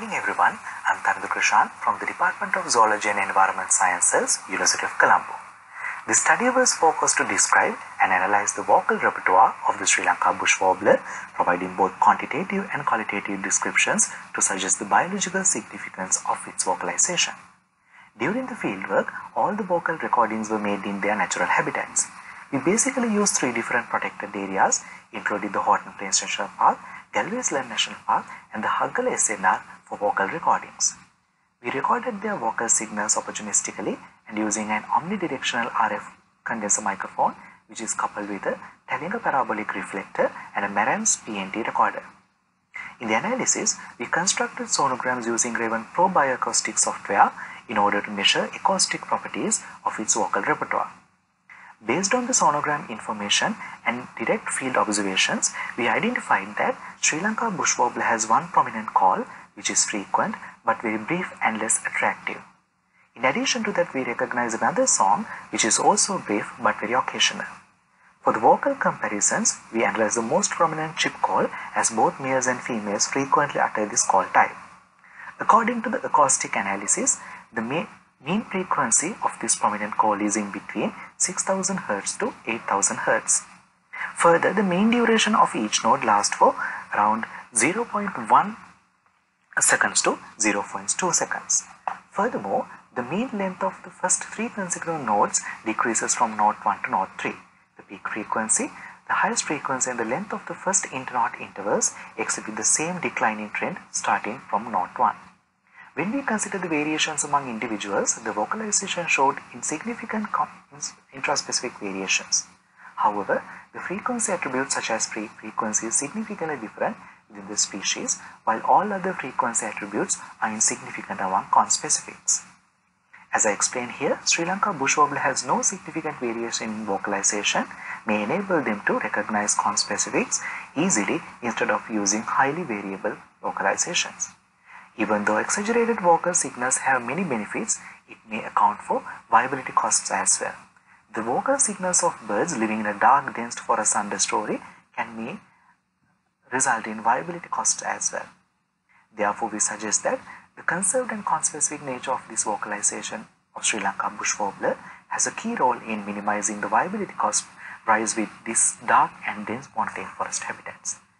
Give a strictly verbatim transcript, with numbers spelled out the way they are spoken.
morning everyone, I am Tandu Krishan from the Department of Zoology and Environment Sciences, University of Colombo. This study was focused to describe and analyze the vocal repertoire of the Sri Lanka bush warbler, providing both quantitative and qualitative descriptions to suggest the biological significance of its vocalization. During the fieldwork, all the vocal recordings were made in their natural habitats. We basically used three different protected areas, including the Horton Plains National Park, Galway's Land National Park, and the Haggala S N R for vocal recordings. We recorded their vocal signals opportunistically and using an omnidirectional R F condenser microphone, which is coupled with a Talinga parabolic reflector and a Marantz P N T recorder. In the analysis, we constructed sonograms using Raven Pro bioacoustic software in order to measure acoustic properties of its vocal repertoire. Based on the sonogram information and direct field observations, we identified that Sri Lanka bush warbler has one prominent call, which is frequent but very brief and less attractive. In addition to that, we recognize another song which is also brief but very occasional. For the vocal comparisons, we analyze the most prominent chip call, as both males and females frequently utter this call type. According to the acoustic analysis, the mean frequency of this prominent call is in between six thousand hertz to eight thousand hertz. Further, the mean duration of each note lasts for around zero point one seconds to zero point two seconds. Furthermore, the mean length of the first three consecutive notes decreases from note one to note three. The peak frequency, the highest frequency, and the length of the first internote intervals exhibit the same declining trend starting from note one. When we consider the variations among individuals, the vocalization showed insignificant intraspecific variations. However, the frequency attributes such as frequency is significantly different within the species, while all other frequency attributes are insignificant among conspecifics. As I explained here, Sri Lanka bush warbler has no significant variation in vocalization, may enable them to recognize conspecifics easily instead of using highly variable vocalizations. Even though exaggerated vocal signals have many benefits, it may account for viability costs as well. The vocal signals of birds living in a dark, dense forest understory can may result in viability costs as well. Therefore, we suggest that the conserved and conspecific nature of this vocalization of Sri Lanka bush warbler has a key role in minimizing the viability cost rise with these dark and dense montane forest habitats.